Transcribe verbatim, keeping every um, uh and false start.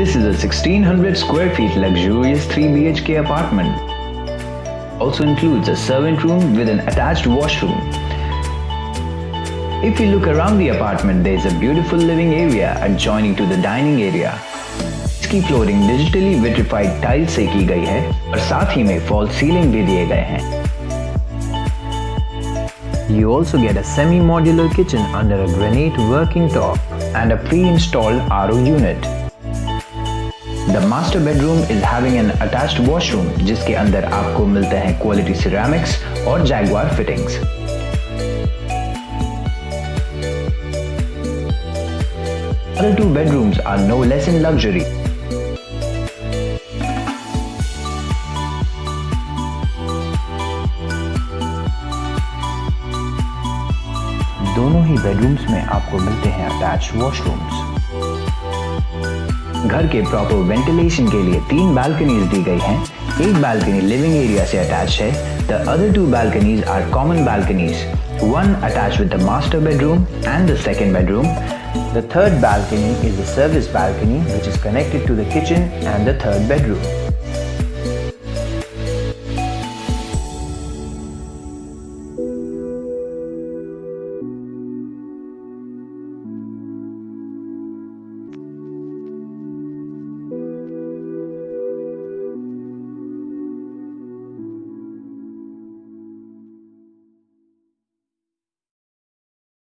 This is a sixteen hundred square feet luxurious three B H K apartment. Also includes a servant room with an attached washroom. If you look around the apartment, there is a beautiful living area adjoining to the dining area. इसकी flooring digitally vitrified tiles से की गई है और साथ ही में fall ceiling भी दिए गए हैं. You also get a semi-modular kitchen under a granite working top and a pre-installed R O unit. The master bedroom is having an attached washroom जिसके अंदर आपको मिलते हैं quality ceramics और Jaguar fittings. Other two bedrooms are no less in luxury. दोनों ही bedrooms में आपको मिलते हैं अटैच्ड वॉशरूम्स. घर के प्रॉपर वेंटिलेशन के लिए तीन बालकनीज दी गई हैं. एक बालकनी लिविंग एरिया से अटैच है. The other two balconies are common balconies. One attached with the master bedroom and the second bedroom. The third balcony is the service balcony which is connected to the kitchen and the third bedroom.